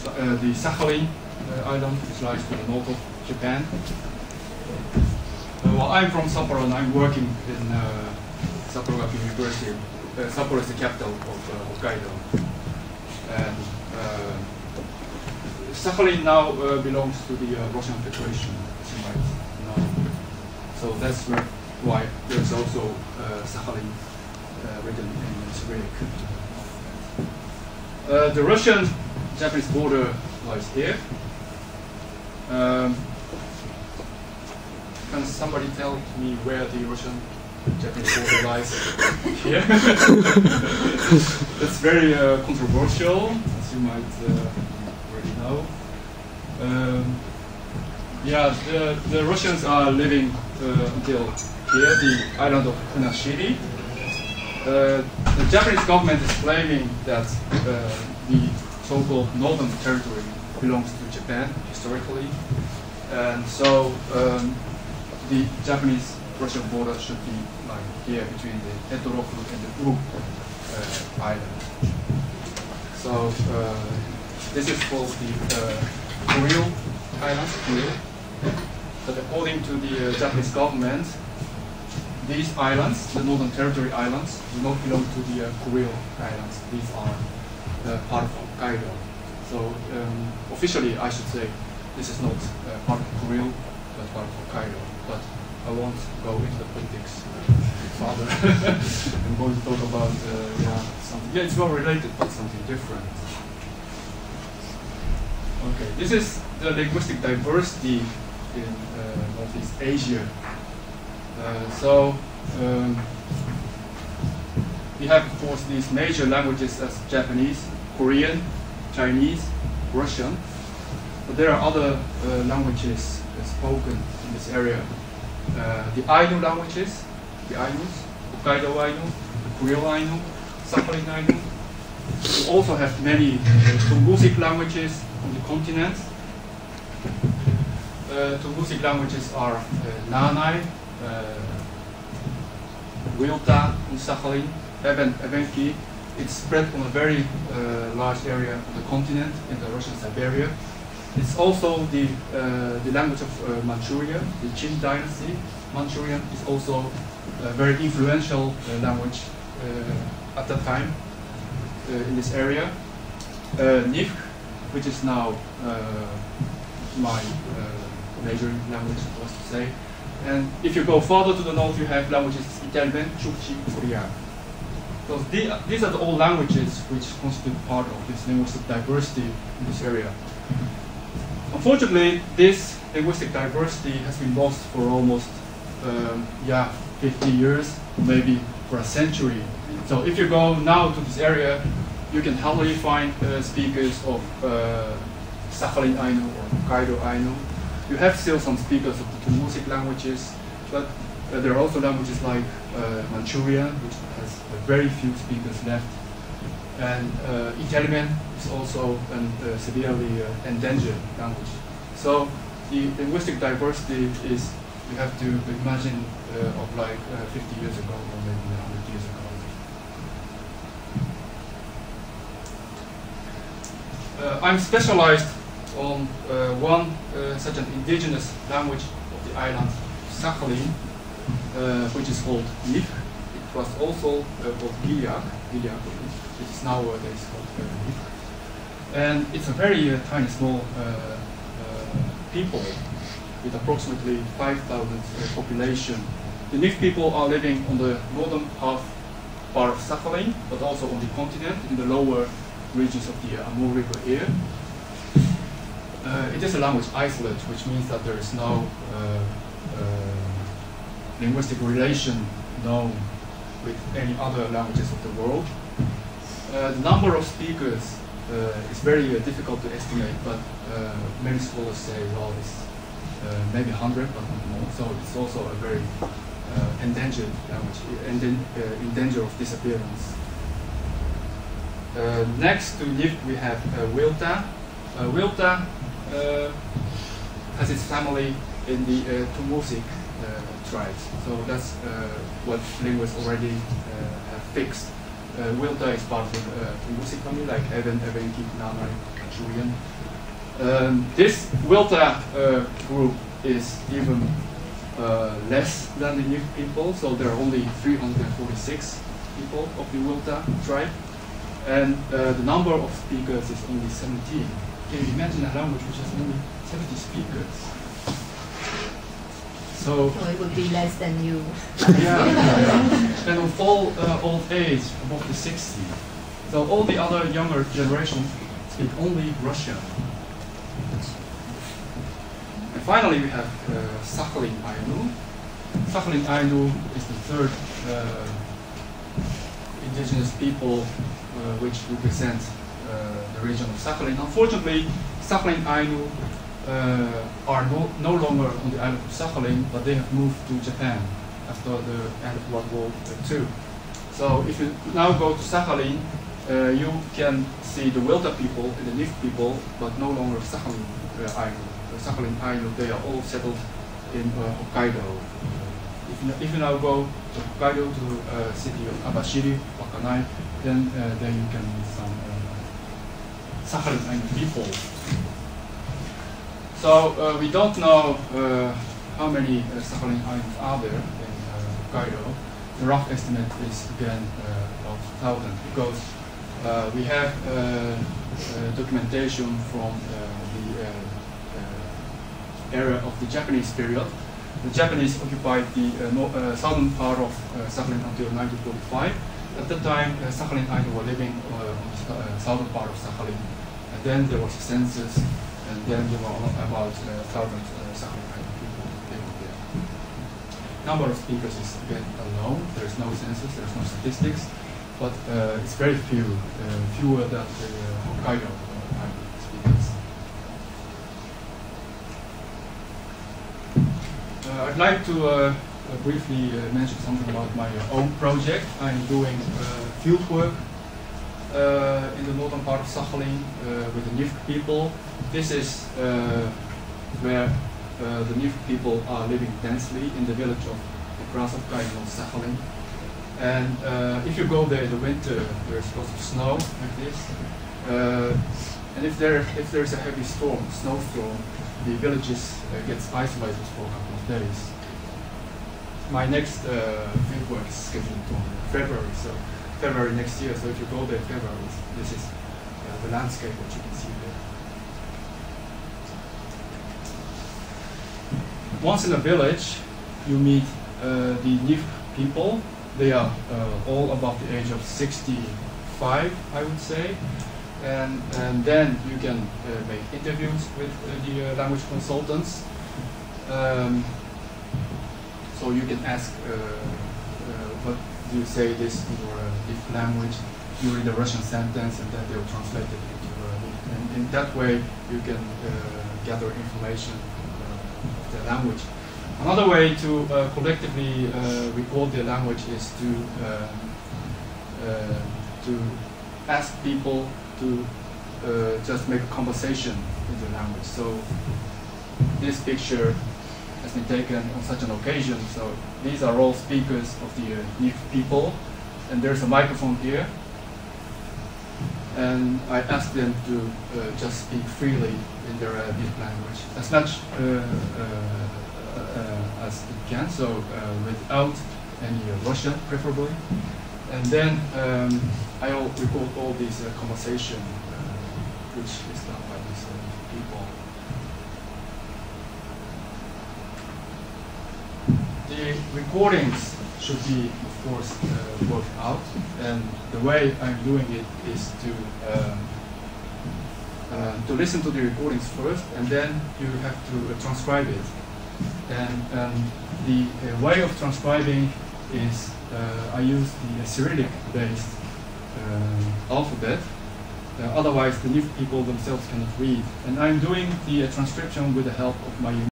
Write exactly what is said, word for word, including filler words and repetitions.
uh, the Sakhalin uh, island, which lies to the north of Japan. Uh, well, I'm from Sapporo and I'm working in uh, Sapporo Gakuen University. Uh, Sapporo is the capital of uh, Hokkaido. And uh, Sakhalin now uh, belongs to the uh, Russian Federation, as you might know. So that's where, why there's also uh, Sakhalin uh, written in Cyrillic. Uh, the Russian-Japanese border lies here. Um, can somebody tell me where the Russian-Japanese border lies? Here. That's very uh, controversial, as you might uh, already know. Um, yeah, the, the Russians are living uh, until here, the island of Kunashiri. Uh, the Japanese government is claiming that uh, the so-called northern territory belongs to Japan historically, and so um, the Japanese-Russian border should be like here between the Etoroku and the Uru uh, island. So uh, this is called the uh, Kuril Island. Kuril. But according to the uh, Japanese government, these islands, the Northern Territory islands, do not belong to the uh, Kuril Islands. These are uh, part of Hokkaido. So um, officially, I should say, this is not uh, part of Kuril, but part of Hokkaido. But I won't go into the politics uh, further. I'm going to talk about uh, yeah, something. Yeah, it's well related, but something different. Okay, this is the linguistic diversity in uh, Northeast Asia. Uh, so um, we have, of course, these major languages as Japanese, Korean, Chinese, Russian. But there are other uh, languages uh, spoken in this area. Uh, the Ainu languages, the Ainus, Hokkaido Ainu, Kuril Ainu, Sakhalin Ainu. We also have many uh, Tungusic languages on the continent. Uh, Tungusic languages are uh, Nanai, uh, Wilta in Sakhalin, Eben, Ebenki. It's spread on a very uh, large area of the continent in the Russian Siberia. It's also the, uh, the language of uh, Manchuria, the Qing dynasty. Manchurian is also a very influential uh, language uh, at that time uh, in this area. Uh, Nifk, which is now uh, my uh, major language, was to say. And if you go further to the north, you have languages Italien, Chukchi, Korean. So the, these are the all languages which constitute part of this linguistic diversity in this area. Unfortunately, this linguistic diversity has been lost for almost um, yeah, fifty years, maybe for a century. So if you go now to this area, you can hardly find uh, speakers of uh, Sakhalin Ainu or Hokkaido Ainu. You have still some speakers of the Tungusic languages, but uh, there are also languages like uh, Manchurian, which has uh, very few speakers left. And uh, Italian is also a uh, severely uh, endangered language. So the linguistic diversity is, you have to imagine uh, of like uh, fifty years ago or maybe one hundred years ago. Uh, I'm specialized on uh, one uh, such an indigenous language of the island Sakhalin, uh, which is called Nifk. It was also uh, called Gilyak, Gilyak, which is nowadays called uh, Nifk. And it's a very uh, tiny, small uh, uh, people with approximately five thousand uh, population. The Nifk people are living on the northern half part of Sakhalin, but also on the continent in the lower regions of the uh, Amur River here. Uh, it is a language isolate, which means that there is no uh, uh, linguistic relation known with any other languages of the world. Uh, the number of speakers uh, is very uh, difficult to estimate, but uh, many scholars say, well, it's uh, maybe one hundred, but not more. So it's also a very uh, endangered language, and in, uh, in danger of disappearance. Uh, next to Nifk, we have uh, Wilta. Uh, Wilta uh, has its family in the uh, Tungusic uh, tribes. So that's uh, what linguists already uh, have fixed. Uh, Wilta is part of the uh, Tungusic family, like Eben, Ebenki, Nanai, Manchurian. Um, this Wilta uh, group is even uh, less than the Nif people, so there are only three hundred forty-six people of the Wilta tribe, and uh, the number of speakers is only seventeen. Can you imagine a language which has only seventy speakers? So, So it would be less than you. yeah, yeah. And of all uh, old age, above the sixty. So all the other younger generation speak only Russian. And finally, we have uh, Sakhalin Ainu. Sakhalin Ainu is the third uh, indigenous people uh, which represent uh, the region of Sakhalin. Unfortunately, Sakhalin Ainu uh, are no, no longer on the island of Sakhalin, but they have moved to Japan after the end of World War Two. So if you now go to Sakhalin, uh, you can see the Wilta people and the Nif people, but no longer Sakhalin uh, Ainu. The Sakhalin Ainu, they are all settled in uh, Hokkaido. If you, if you now go to Hokkaido, to the uh, city of Abashiri, Wakanai, then uh, there you can meet some uh, Sakhalin Ainu people. So uh, we don't know uh, how many uh, Sakhalin Ainus are there in uh, Hokkaido. The rough estimate is again uh, about one thousand, because uh, we have uh, uh, documentation from uh, the uh, uh, era of the Japanese period. The Japanese occupied the uh, no, uh, southern part of uh, Sakhalin until nineteen forty-five. At that time, uh, Sakhalin Ainu were living uh, on the uh, southern part of Sakhalin. And then there was a census, and then there were about uh, one thousand uh, Sakhalin Ainu people living there. Number of speakers is again unknown. There is no census, there is no statistics, but uh, it's very few, uh, fewer than the uh, Hokkaido uh, Ainu speakers. Uh, I'd like to uh, uh, briefly uh, mention something about my uh, own project. I'm doing uh, field work uh, in the northern part of Sakhalin uh, with the Nif people. This is uh, where uh, the Nif people are living densely in the village of Krasovka in North Sakhalin. And uh, if you go there in the winter, there's lots of snow like this. Uh, and if there if there's a heavy storm, snowstorm, the villages uh, gets isolated for a couple of days. My next uh, field work is scheduled for February, so February next year. So if you go there in February, this is uh, the landscape that you can see there. Once in a village, you meet uh, the Nif people. They are uh, all above the age of sixty-five, I would say. And, and then you can uh, make interviews with uh, the uh, language consultants. Um, so you can ask, uh, uh, what do you say this in your uh, language during the Russian sentence, and then they'll translate it into uh, and in that way you can uh, gather information uh, of the language. Another way to uh, collectively uh, record the language is to uh, uh, to ask people to uh, just make a conversation in the language. So this picture has been taken on such an occasion. So these are all speakers of the uh, Nif people, and there's a microphone here. And I asked them to uh, just speak freely in their uh, Nif language, as much uh, uh, uh, as it can, so uh, without any uh, Russian, preferably. And then um, I will record all these uh, conversation, uh, which is done by these uh, people. The recordings should be, of course, uh, worked out, and the way I'm doing it is to um, uh, to listen to the recordings first, and then you have to uh, transcribe it. And um, the uh, way of transcribing is uh, I use the Cyrillic-based uh, alphabet. Uh, otherwise, the Nif people themselves cannot read. And I'm doing the uh, transcription with the help of my